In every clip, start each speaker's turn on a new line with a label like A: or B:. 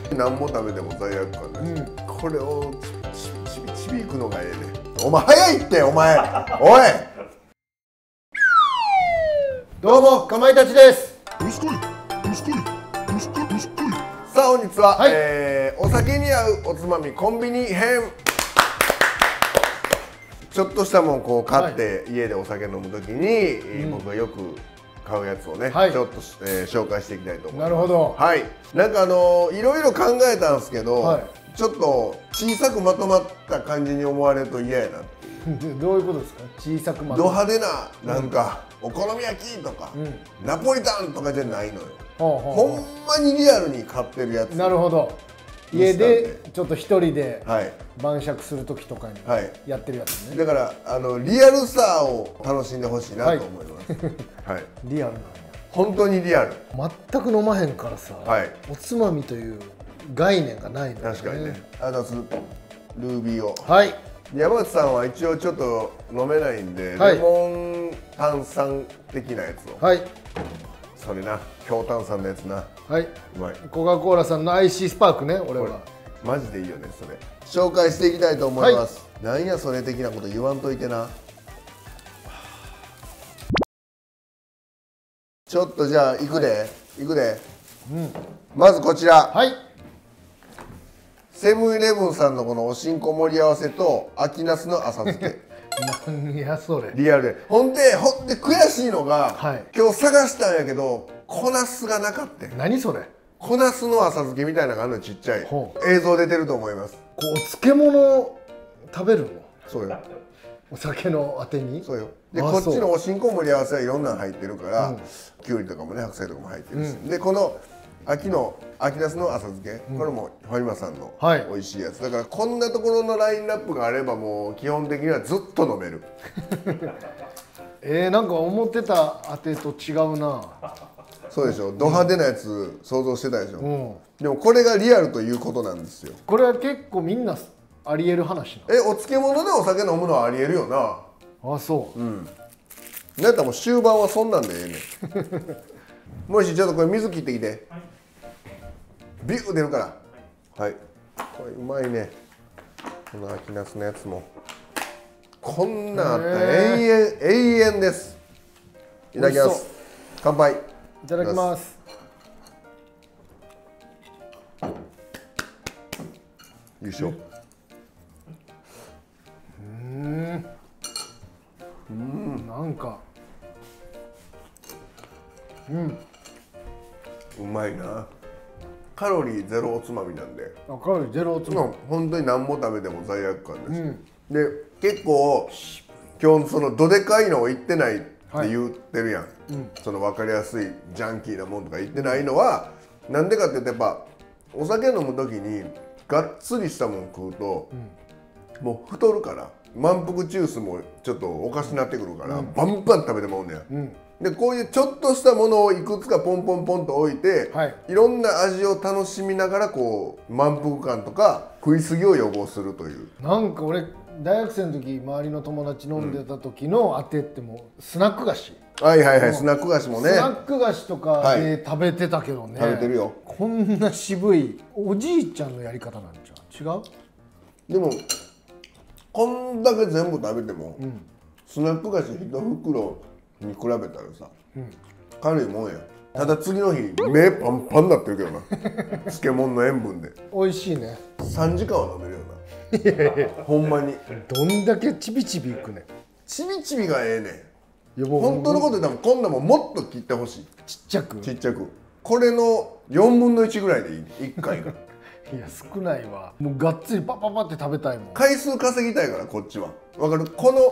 A: 何も食べても罪悪感ない、これをちびいくのがええね。お前早いってお前おい。
B: どうもかまいたちです。
A: さあ本日は、
B: はい、
A: お酒に合うおつまみコンビニ編。ちょっとしたもんこう買って、家でお酒飲むときに、僕がよく買うやつをね、ちょっと、紹介していきたいと思います。
B: なるほど。
A: はい。なんかいろいろ考えたんですけど、ちょっと小さくまとまった感じに思われると嫌やなっていう。
B: どういうことですか？小さくまと
A: ド
B: まった。
A: 派手ななんか、お好み焼きとか、ナポリタンとかじゃないのよ。ほんまにリアルに買ってるやつ。
B: なるほど。家でちょっと一人で晩酌する時とかにやってるやつね。
A: だからリアルさを楽しんでほしいなと思います。はい。
B: リアルなんや。
A: 本当にリアル。
B: 全く飲まへんからさ、おつまみという概念がないのよね。
A: 確かにね。ルービーを。
B: はい。
A: 山内さんは一応ちょっと飲めないんで、レモン炭酸的なやつを。はい。それな、強炭酸のやつな。はい。うまい。
B: コカ・コーラさんのアイシースパークね、俺は。
A: マジでいいよね、それ。紹介していきたいと思います。なんやそれ的なこと言わんといてな。ちょっとじゃあ行くで、行くで。まずこちら。はい。セブンイレブンさんのこのおしんこ盛り合わせと秋ナスの浅漬け。
B: なんやそれ。
A: リアルで。ほんで悔しいのが、今日探したんやけど小ナスがなかった。
B: 何それ。
A: 小ナスの浅漬けみたいなのがあるの、ちっちゃい。映像出てると思います。
B: こうお漬物食べるの？
A: そうよ。
B: お酒のあてに？
A: そうよ。でこっちのおしんこ盛り合わせはいろんなの入ってるから、きゅうりとかもね、白菜とかも入ってるし、でこの秋ナスの浅漬け、これもファミマさんの美味しいやつだから、こんなところのラインナップがあればもう基本的にはずっと飲める。
B: なんか思ってたあてと違うな。
A: そうでしょ。ド派手なやつ想像してたでしょ。でもこれがリアルということなんですよ。
B: これは結構みんなありえる話な。
A: お漬物でお酒飲むのはありえるよな。
B: あ、そう。
A: なんやったらもう終盤はそんなんでええねん。もしちょっとこれ水切ってきて。ビュー出るから。はい。これうまいね。この秋ナスのやつも。こんなんあったら永遠です。いただきます。乾杯。
B: いただきます。
A: よいしょ。
B: なんか。
A: うまいな。カロリーゼロおつまみなんで。
B: カロリーゼロおつまみ。
A: 本当に何も食べても罪悪感です。で結構今日そのどでかいのを言ってないって言ってるやん。その分かりやすいジャンキーなもんとか言ってないのはなんでかって言うと、やっぱお酒飲む時にがっつりしたもん食うと、もう太るから、満腹ジュースもちょっとおかしになってくるから、バンバン食べてまうねや。でこういうちょっとしたものをいくつかポンポンポンと置いて、いろんな味を楽しみながらこう満腹感とか食い過ぎを予防するという。なんか
B: 俺大学生の時周りの友達飲んでた時のあてってもうスナック菓子。
A: はいはいはい、スナック菓子もね。
B: スナック菓子とかで食べてたけどね。
A: 食べてるよ。
B: こんな渋いおじいちゃんのやり方なんじゃん。違う？
A: でもこんだけ全部食べても、スナック菓子1袋に比べたらさ、軽いもんや。ただ次の日目パンパンになってるけどな。漬物の塩分で
B: 美味しいね。
A: 3時間は飲めるよな。ほんまに
B: どんだけちびちびいくね。
A: ちびちびがええねん。本当のこと言ったらこんなもんもっと切ってほしい。
B: ちっちゃく
A: これの4分の1ぐらいでいい、1回が。
B: いや少ないわ。もうがっつりパッパッパって食べたいもん。
A: 回数稼ぎたいからこっちは。わかる？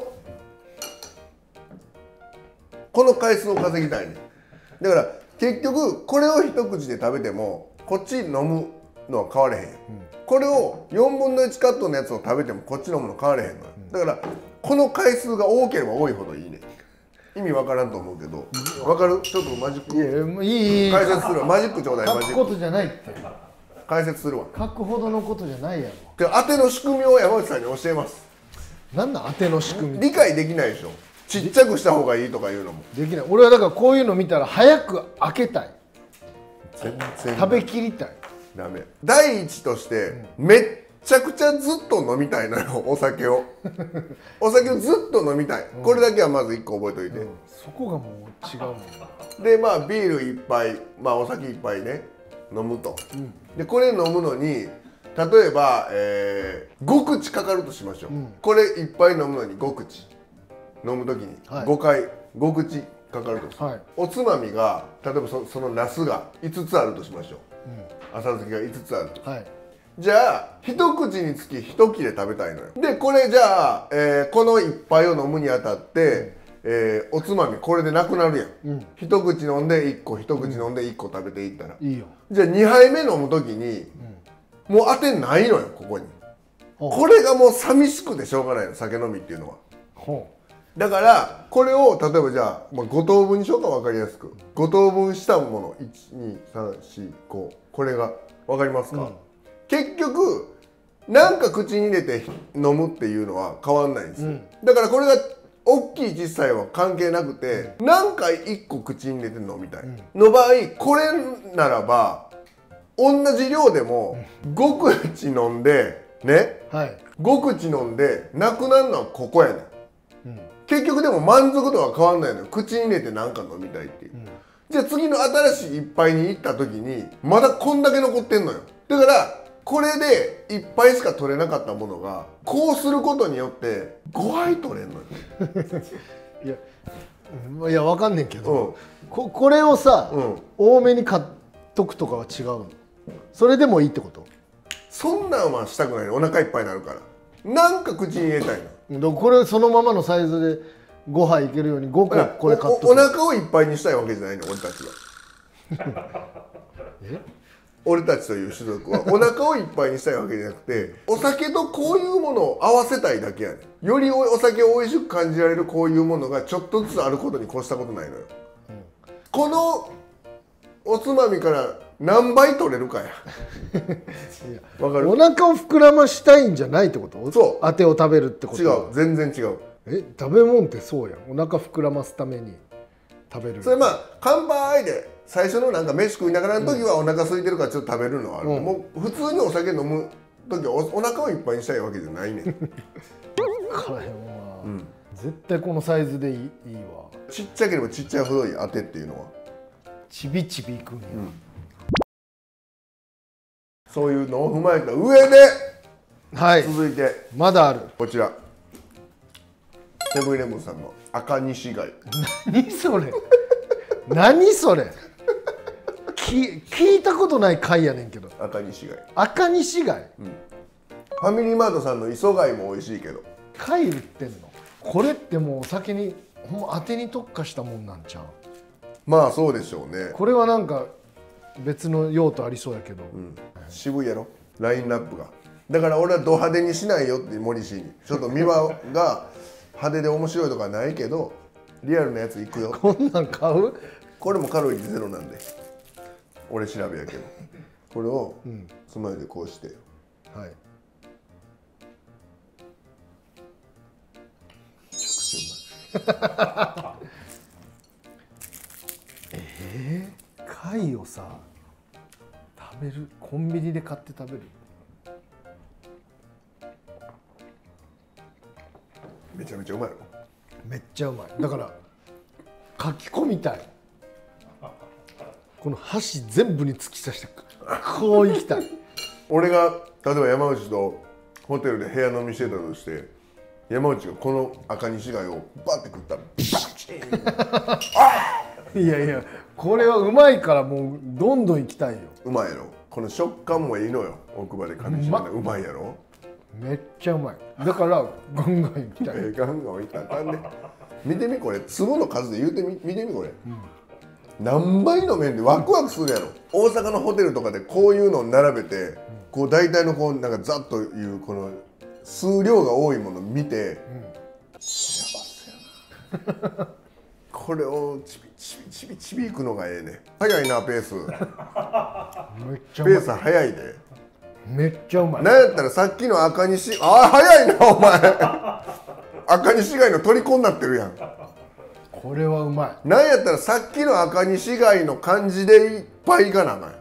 A: この回数を稼ぎたいね。だから結局これを一口で食べてもこっち飲むのは変われへん。これを4分の1カットのやつを食べてもこっち飲むの変われへんの。だからこの回数が多ければ多いほどいいね。意味わからんと思うけど、わかる？ちょっとマジック。いい解説するわ。マジックちょうだい。
B: 書くことじゃないって。
A: 解説するわ。
B: 書くほどのことじゃないやろ。
A: 当ての仕組みを山内さんに教えます。
B: なんだ当ての仕組み？
A: 理解できないでしょ。ちっちゃくした方がいいとかいうのも
B: できない。俺はだからこういうの見たら早く開けたい。全然食べきりたい。
A: ダメ。第一としてめっちゃくちゃずっと飲みたいのよ、お酒をお酒をずっと飲みたい、これだけはまず1個覚えといて、
B: そこがもう違うもん
A: でまあビール1杯、まあお酒1杯ね飲むと、でこれ飲むのに例えば、5口かかるとしましょう、これ1杯飲むのに5口飲む時に5回5口かかるとする、おつまみが例えばそのナスが5つあるとしましょう、浅漬けが5つあると、じゃあ一口につき一切れ食べたいのよ。でこれじゃあ、この一杯を飲むにあたって、おつまみこれでなくなるやん、一口飲んで1個一口飲んで1個食べていったら、いいよ。じゃあ2杯目飲む時に、もう当てないのよここに。これがもう寂しくてしょうがないの、酒飲みっていうのは。だからこれを例えばじゃあ、5等分にしようか、分かりやすく5等分したもの12345、これが分かりますか、結局なんか口に入れて飲むっていうのは変わんないんですよ、だからこれが大きい小さいは関係なくて、何回1個口に入れて飲みたいの場合、これならば同じ量でも5口飲んでね、5口飲んでなくなるのはここやねん、結局でも満足度は変わんないのよ、口に入れて何か飲みたいっていう、じゃあ次の新しい一杯に行った時にまだこんだけ残ってんのよ。だからこれで1杯しか取れなかったものがこうすることによって5杯取れんのよ
B: いや分かんねんけど、これをさ、多めに買っとくとかは違うの？それでもいいってこと？
A: そんなんはしたくないの、お腹いっぱいになるから、なんか口に入れたい
B: の。これそのままのサイズで5杯いけるように5個これ買っとく。
A: お腹をいっぱいにしたいわけじゃないの、俺たちは俺たちという種族はお腹をいっぱいにしたいわけじゃなくて、お酒とこういうものを合わせたいだけやねん。よりお酒を美味しく感じられるこういうものがちょっとずつあることに越したことないのよ、このおつまみから何倍取れるかやわかる？
B: お腹を膨らましたいんじゃないってこと？そう、当てを食べるってこと？
A: 違う、全然違う。
B: 食べ物ってそうやん、お腹膨らますために食べる。
A: それまあ乾杯で最初のなんか飯食いながらの時はお腹空いてるからちょっと食べるのはある、もう普通にお酒飲む時はお腹をいっぱいにしたいわけじゃないねん分
B: からへんわ、絶対このサイズでいいわ。
A: ちっちゃければちっちゃいほどいい、当てっていうのは
B: ちびちびいくんや、
A: そういうのを踏まえた上で、続いて
B: まだある、
A: こちらセブンイレブンさんの赤西貝。
B: 何それ何それ聞いたことない貝やねんけど。
A: 赤西貝、
B: 赤西貝、
A: ファミリーマートさんの磯貝も美味しいけど、
B: 貝売ってんの？これってもうお酒にほんま当てに特化したもんなんちゃう？
A: まあそうでしょうね。
B: これはなんか別の用途ありそうやけど、
A: 渋いやろラインナップが。だから俺はド派手にしないよって森氏に、ちょっと見場が派手で面白いとかないけどリアルなやついくよ。
B: こんなん買う？こ
A: れもカロリーゼロなんで俺調べやけど、これをつまようでこうして、はい、めちゃくちゃうまい
B: 貝をさ食べる、コンビニで買って食べる。
A: めちゃめちゃうまいの。
B: めっちゃうまい。だからかき込みたい。この箸全部に突き刺してこういきたい
A: 俺が例えば山内とホテルで部屋飲みしてたとして、山内がこの赤西貝をバッて食ったらバチンい
B: やいや、これはうまいからもうどんどんいきたいよ。
A: うまいやろ、この食感もいいのよ。奥歯で噛みしめてうまいやろ。
B: めっちゃうまい。だからガンガンいきたい
A: ガンガンいったらあかんね。見てみこれ、粒の数で言うてみ、見てみこれ、何杯の麺でワクワクするやろ。大阪のホテルとかでこういうのを並べて、こう大体のこうなんかざっというこの数量が多いものを見て、幸せやなこれをちびちびちびちびいくのがええね。早いなペース。
B: めっちゃうまい。
A: ペース早いで。
B: めっちゃうまい。
A: なんやったらさっきの赤西、早いなお前赤西貝の虜になってるやん。
B: これはうまい。
A: なんやったらさっきの赤西貝の感じでいっぱいいかなあかんやん。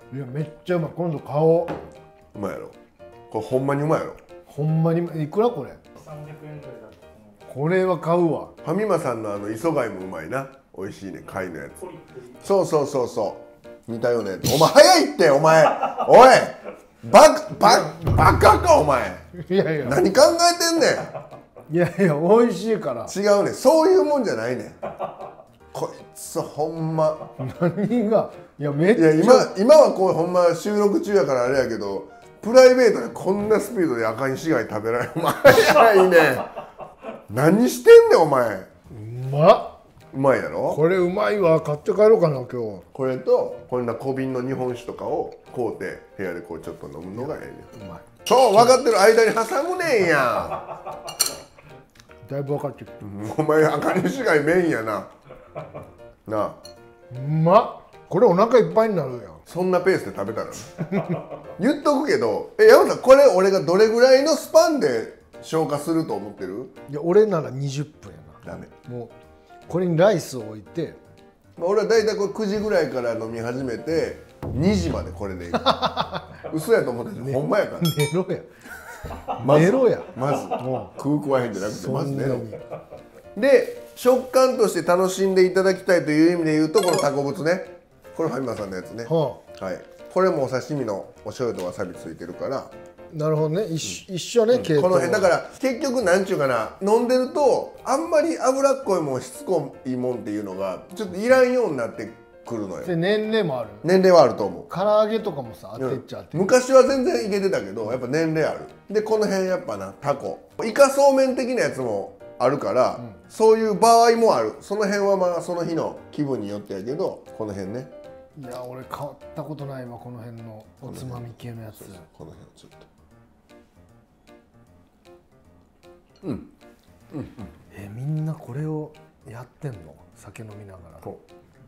B: いやめっちゃうまい。今度買おう。
A: うまいやろ。これほんまにうまいやろ。
B: ほんまにいくらこれ。
C: 300円ぐらいだった
B: これは買うわ。
A: ファミマさんの磯貝もうまいな。美味しいね、貝のやつ。
C: ポリポリ。
A: そうそうそうそう似たようなやつ。お前早いってお前。おいバカかお前。
B: いやいや
A: 何考えてんねん。
B: いやいや美味しいから。
A: 違うね、そういうもんじゃないねん。こいつほんま。
B: 何がいやめっ
A: いや
B: ちゃ
A: 今はこうほんま収録中やからあれやけど、プライベートでこんなスピードで赤西貝食べられる。お前早いね。何してんねんお前。
B: うまっ。
A: うまいやろ。
B: これうまいわ。買って帰ろうかな今日。
A: これとこんな小瓶の日本酒とかを買うて部屋でこうちょっと飲むのがええねん。
B: うまい。
A: そう分かってる間に挟むねんや。
B: だいぶ分かってる。
A: お前赤西貝メインやな。なあ
B: うまっ。これお腹いっぱいになるやん。
A: そんなペースで食べたら言っとくけど、山さんこれ俺がどれぐらいのスパンで消化すると思ってる？
B: いや俺なら20分や
A: ダメ。
B: な。もうこれにライスを置いて。
A: 俺はだいたいこれ9時ぐらいから飲み始めて2時までこれでいい。嘘やと思ってて、ほんまやから。
B: 寝ろや。
A: まず
B: 寝ろや。
A: まず空食わへんじゃなくて
B: そんなに
A: まず寝ろ。で食感として楽しんでいただきたいという意味で言うとこのタコブツね、これファミマさんのやつね。
B: は
A: はいこれもお刺身のお醤油とわさびついてるから、
B: あ、なるほどね。一緒ね、系統
A: この辺だから結局なんちゅうかな、飲んでるとあんまり脂っこいもんしつこいもんっていうのがちょっといらんようになってくるのよ。
B: で年齢もある。
A: 年齢はあると思う。
B: 唐揚げとかもさ当てっちゃって、
A: 昔は全然いけてたけどやっぱ年齢ある。でこの辺やっぱなタコイカそうめん的なやつもあるから、そういう場合もある。その辺はまあその日の気分によってやけど、この辺ね。
B: いや俺変わったことないわこの辺のおつまみ系のやつ。
A: この辺ちょっと
B: みんなこれをやってんの？酒飲みながら。
A: こ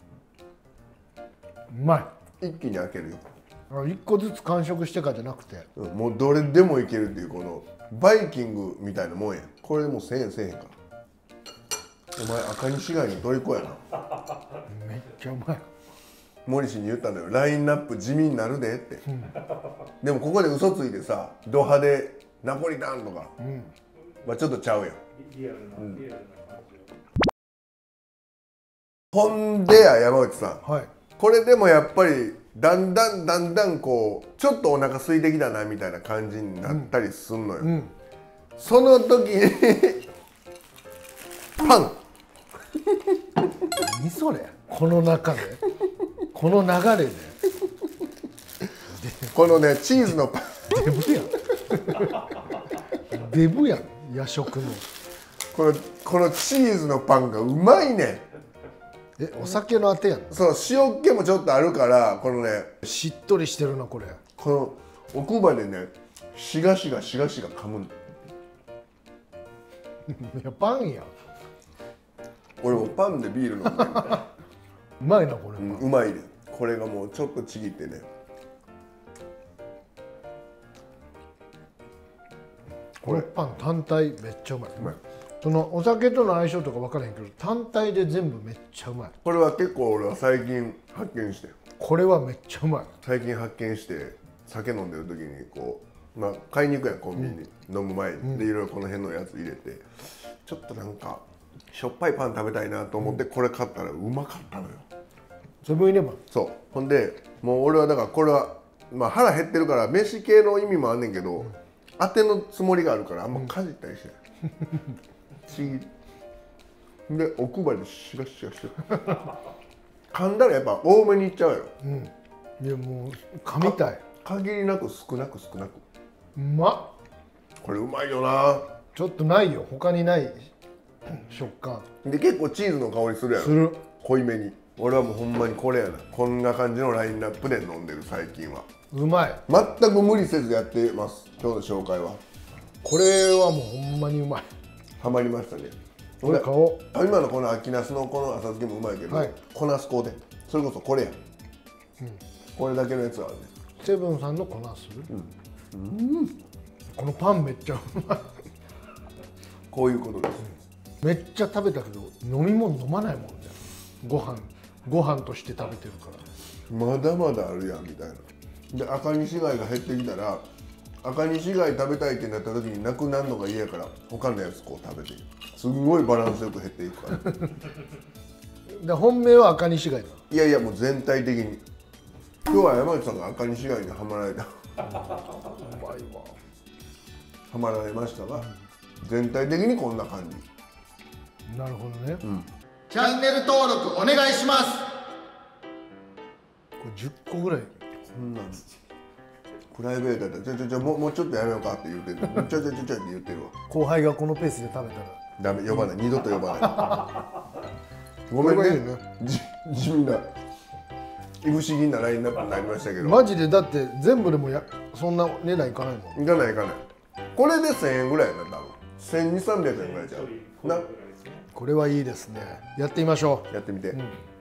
B: うまい。
A: 一気に開けるよ。
B: 一個ずつ完食してからじゃなくて、
A: もうどれでもいけるっていうこのバイキングみたいなもんや。これでもう1000円せえへんから。お前赤西貝のどれこやな。
B: めっちゃうまい。
A: 森氏に言ったんだよ、ラインナップ地味になるでって、でもここで嘘ついてさド派でナポリタンとか、まあちょっとちゃうやん。
C: リアルな感じを。
A: ほんでや山内さん、
B: はい。
A: これでもやっぱりだんだんこうちょっとお腹空いてきたなみたいな感じになったりすんのよ、その時にパン
B: 何それ？この中でこの流れで
A: このねチーズのパン
B: デブやん。デブやん。夜食の。
A: このチーズのパンがうまいねん。
B: お酒のあてやん。
A: そう塩っ気もちょっとあるからこのね
B: しっとりしてるなこれ。
A: この奥歯でねしがしが噛むの。
B: いやパンやん。
A: 俺もパンでビール飲んでる
B: うまいなこれ。
A: うまいね。これがもうちょっとちぎってね、
B: これパン単体めっちゃうまい。
A: うまい。
B: そのお酒との相性とか分からへんけど単体で全部めっちゃうまい。
A: これは結構俺は最近発見して、
B: これはめっちゃうまい。
A: 最近発見して酒飲んでる時にこう、まあ、買いに行くやんコンビニに、飲む前に、でいろいろこの辺のやつ入れてちょっとなんかしょっぱいパン食べたいなと思ってこれ買ったらうまかったのよ。
B: セブンイレブン。
A: そうほんでもう俺はだからこれは、まあ、腹減ってるから飯系の意味もあんねんけど、当てのつもりがあるからあんまかじったりしてない、で奥歯でシガシガしてる噛んだらやっぱ多めにいっちゃうよ。
B: いやもう噛みたい。
A: 限りなく少なく
B: うまっ。
A: これうまいよな。
B: ちょっとないよ他にない食感
A: で結構チーズの香りするやろ。
B: する。
A: 濃いめに。俺はもうほんまにこれやな。こんな感じのラインナップで飲んでる最近は。
B: うまい。
A: 全く無理せずやってます今日の紹介は。
B: これはもうほんまにうまい。
A: ハマりましたね。
B: これ買おう。
A: 今のこの秋ナスのこの浅漬けもうまいけど、
B: はい、
A: 粉ナス粉でそれこそこれや、これだけのやつはあるね。
B: セブンさんの粉する、このパンめっちゃうまい。
A: こういうことです、
B: めっちゃ食べたけど飲み物飲まないもんね。ご飯として食べてるから。
A: まだまだあるやんみたいな。で赤西貝が減ってきたら赤西貝食べたいってなった時になくなるのが嫌やから他のやつこう食べてすんごいバランスよく減っていくから
B: で本命は赤西貝だ。
A: いやいやもう全体的に今日は山内さんが赤西貝にはまられた
B: うまいわ。
A: はまられましたが全体的にこんな感じ。
B: なるほどね、
D: チャンネル登録お願いします。
B: これ10個ぐらい。
A: こんなんプライベートだったらもうちょっとやめようかって言うてるちょって言ってるわ。
B: 後輩がこのペースで食べたら
A: ダメ呼ばない二度と呼ばないごめん
B: これがいい
A: ね
B: ね
A: 地味ないぶし銀なラインナップになりましたけど
B: マジでだって全部でもそんな値段いかないもん。
A: いかないいかない。これで1000円ぐらいやな多分1200、300円ぐらいじゃうな。
B: これはいいですね。やってみましょう。
A: やってみて、